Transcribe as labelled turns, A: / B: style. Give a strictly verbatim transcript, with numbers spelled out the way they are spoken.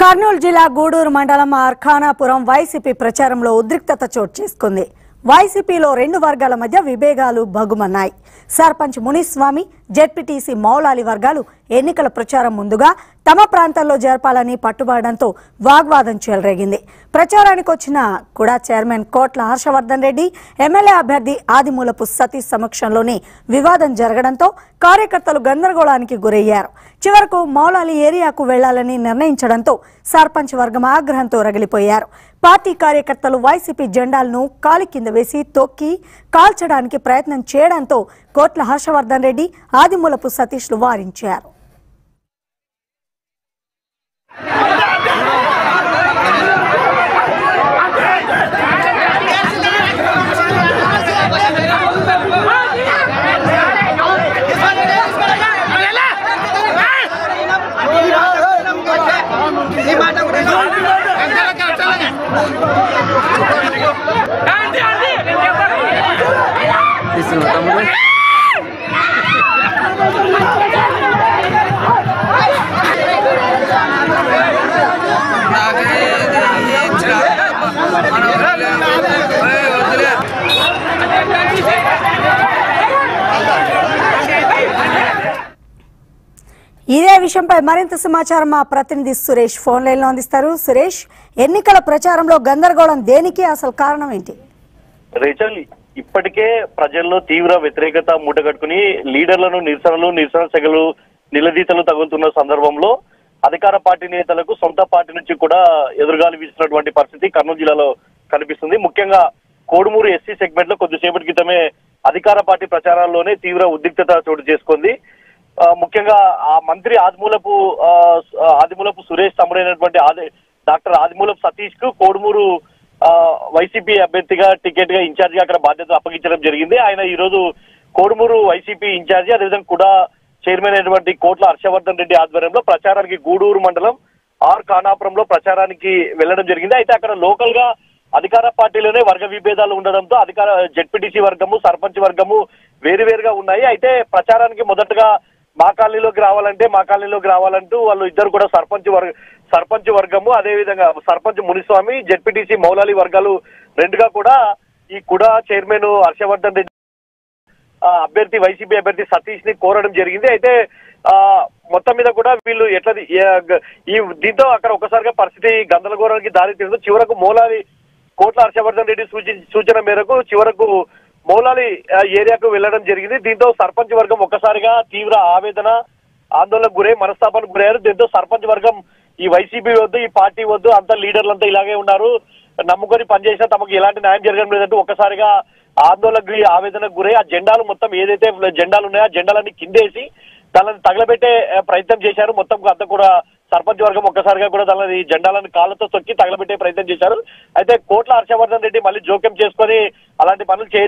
A: కర్నూలు జిల్లా గూడూరు మండలం ఖానాపురం వైసీపీ ప్రచారంలో ఉద్రిక్తత చోటు చేసుకుంది. వైసీపీలో రెండు వర్గాల మధ్య విభేదాలు భగ్గుమన్నాయి. సర్పంచ్ మునిస్వామి, జెడ్పీటీసీ మౌలాలి వర్గాలు ఎన్నికల ప్రచారం ముందుగా తమ ప్రాంతాల్లో జరపాలని పట్టుబడడంతో వాగ్వాదం చెలరేగింది. ప్రచారానికి వచ్చిన కూడా చైర్మన్ కోట్ల హర్షవర్ధన్ రెడ్డి, ఎమ్మెల్యే అభ్యర్థి ఆదిమూలపు సతీష్ సమక్షంలోనే వివాదం జరగడంతో కార్యకర్తలు గందరగోళానికి గురయ్యారు. చివరకు మౌలాలి ఏరియాకు వెళ్లాలని నిర్ణయించడంతో సర్పంచ్ వర్గం ఆగ్రహంతో రగిలిపోయారు. పార్టీ కార్యకర్తలు వైసీపీ జెండాలను కాలి కింద వేసి తొక్కి కాల్చడానికి ప్రయత్నం చేయడంతో కోట్ల హర్షవర్ధన్ రెడ్డి, ఆదిమూలపు సతీష్లు వారించారు. ఇదే విషయంపై మరింత సమాచారం మా ప్రతినిధి సురేష్ ఫోన్ లైన్ లో అందిస్తారు. సురేష్, ఎన్నికల ప్రచారంలో గందరగోళం దేనికి, అసలు కారణం ఏంటి?
B: రేచల్, ఇప్పటికే ప్రజల్లో తీవ్ర వ్యతిరేకత మూటగట్టుకుని లీడర్లను నిరసనలు నిరసన సెగలు నిలదీతలు తగులుతున్న సందర్భంలో అధికార పార్టీ నేతలకు సొంత పార్టీ నుంచి కూడా ఎదురుగాలి వీస్తున్నటువంటి పరిస్థితి కర్నూలు జిల్లాలో కనిపిస్తుంది. ముఖ్యంగా కోడుమూరు ఎస్సీ సెగ్మెంట్ లో కొద్దిసేపటి క్రితమే అధికార పార్టీ ప్రచారాల్లోనే తీవ్ర ఉద్రిక్తత చోటు చేసుకుంది. ముఖ్యంగా ఆ మంత్రి ఆదిమూలపు ఆదిమూలపు సురేష్ తమ్ముడైనటువంటి ఆది డాక్టర్ ఆదిమూలపు సతీష్ కు కోడుమూరు వైసీపీ అభ్యర్థిగా టికెట్ గా ఇన్ఛార్జ్ గా అక్కడ బాధ్యతలు అప్పగించడం జరిగింది. ఆయన ఈ రోజు కోడుమూరు వైసీపీ ఇన్ఛార్జి, అదేవిధంగా కూడా చైర్మన్ అయినటువంటి కోట్ల హర్షవర్ధన్ రెడ్డి ఆధ్వర్యంలో ప్రచారానికి గూడూరు మండలం ఆర్ ఖానాపురంలో ప్రచారానికి వెళ్లడం జరిగింది. అయితే అక్కడ లోకల్ గా అధికార పార్టీలోనే వర్గ విభేదాలు ఉండడంతో అధికార జెడ్పీటీసీ వర్గము, సర్పంచ్ వర్గము వేరువేరుగా ఉన్నాయి. అయితే ప్రచారానికి మొదటగా మా కాలనీలోకి రావాలంటే మా కాలనీలోకి రావాలంటూ వాళ్ళు ఇద్దరు కూడా సర్పంచ్ వర్గ సర్పంచ్ వర్గము, అదేవిధంగా సర్పంచ్ మునిస్వామి, జెడ్పీటీసీ మౌలాలి వర్గాలు రెండుగా కూడా ఈ కూడా చైర్మన్ హర్షవర్ధన్ రెడ్డి అభ్యర్థి వైసీపీ అభ్యర్థి సతీష్ ని కోరడం జరిగింది. అయితే ఆ మొత్తం మీద కూడా వీళ్ళు ఎట్లా ఈ దీంతో అక్కడ ఒకసారిగా పరిస్థితి గందరగోళానికి దారి తీరుతూ చివరకు మౌలాలి కోట్ల హర్షవర్ధన్ రెడ్డి సూచి సూచన మేరకు చివరకు మౌలాలి ఏరియాకు వెళ్లడం జరిగింది. దీంతో సర్పంచ్ వర్గం ఒక్కసారిగా తీవ్ర ఆవేదన ఆందోళనకు గురై మనస్తాపానికి గురయ్యారు. దీంతో సర్పంచ్ వర్గం ఈ వైసీపీ వద్దు, ఈ పార్టీ వద్దు, అంతా లీడర్లంతా ఇలాగే ఉన్నారు, నమ్ముకొని పనిచేసినా తమకు ఎలాంటి న్యాయం జరగడం లేదంటూ ఒక్కసారిగా ఆందోళనకు ఆవేదనకు గురై ఆ జెండాలు మొత్తం ఏదైతే జెండాలు ఉన్నాయో ఆ జెండాలన్నీ కిందేసి దానిని తగలబెట్టే ప్రయత్నం చేశారు. మొత్తం అంతా కూడా సర్పంచ్ వర్గం ఒక్కసారిగా కూడా దాని జెండాలను కాళ్ళతో తొక్కి తగలబెట్టే ప్రయత్నం చేశారు. అయితే కోట్ల హర్షవర్ధన్ రెడ్డి మళ్ళీ జోక్యం చేసుకొని అలాంటి పనులు